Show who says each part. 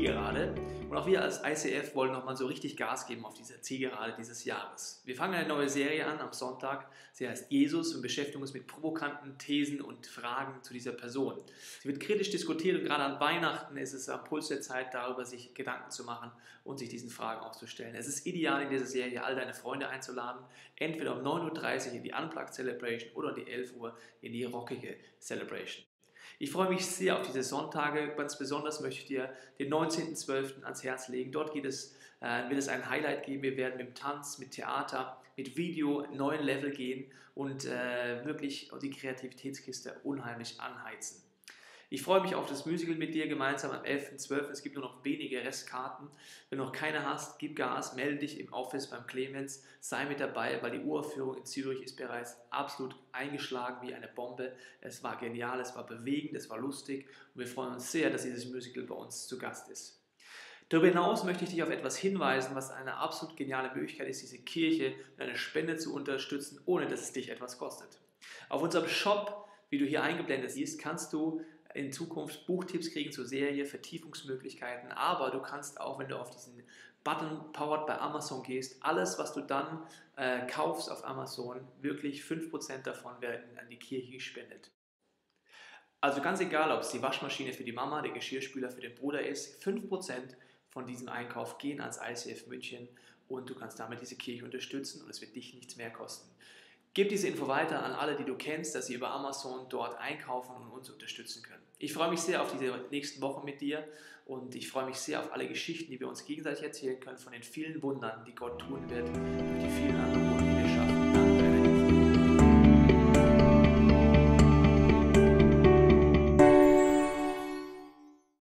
Speaker 1: Zielgerade und auch wir als ICF wollen nochmal so richtig Gas geben auf dieser Zielgerade dieses Jahres. Wir fangen eine neue Serie an am Sonntag. Sie heißt Jesus und beschäftigen uns mit provokanten Thesen und Fragen zu dieser Person. Sie wird kritisch diskutiert und gerade an Weihnachten ist es am Puls der Zeit, darüber sich Gedanken zu machen und sich diesen Fragen auch zu stellen. Es ist ideal, in dieser Serie all deine Freunde einzuladen, entweder um 9:30 Uhr in die Unplugged Celebration oder um die 11 Uhr in die rockige Celebration. Ich freue mich sehr auf diese Sonntage. Ganz besonders möchte ich dir den 19.12. ans Herz legen. Dort wird es ein Highlight geben. Wir werden mit Tanz, mit Theater, mit Video einen neuen Level gehen und wirklich die Kreativitätskiste unheimlich anheizen. Ich freue mich auf das Musical mit dir gemeinsam am 11.12. Es gibt nur noch wenige Restkarten. Wenn du noch keine hast, gib Gas, melde dich im Office beim Clemens, sei mit dabei, weil die Uraufführung in Zürich ist bereits absolut eingeschlagen wie eine Bombe. Es war genial, es war bewegend, es war lustig und wir freuen uns sehr, dass dieses Musical bei uns zu Gast ist. Darüber hinaus möchte ich dich auf etwas hinweisen, was eine absolut geniale Möglichkeit ist, diese Kirche mit einer Spende zu unterstützen, ohne dass es dich etwas kostet. Auf unserem Shop, wie du hier eingeblendet siehst, kannst du in Zukunft Buchtipps kriegen zur Serie, Vertiefungsmöglichkeiten, aber du kannst auch, wenn du auf diesen Button Powered bei Amazon gehst, alles, was du dann kaufst auf Amazon, wirklich 5% davon werden an die Kirche gespendet. Also ganz egal, ob es die Waschmaschine für die Mama, der Geschirrspüler für den Bruder ist, 5% von diesem Einkauf gehen ans ICF München und du kannst damit diese Kirche unterstützen und es wird dich nichts mehr kosten. Gib diese Info weiter an alle, die du kennst, dass sie über Amazon dort einkaufen und uns unterstützen können. Ich freue mich sehr auf diese nächsten Wochen mit dir und ich freue mich sehr auf alle Geschichten, die wir uns gegenseitig erzählen können von den vielen Wundern, die Gott tun wird, durch die vielen anderen Wunder.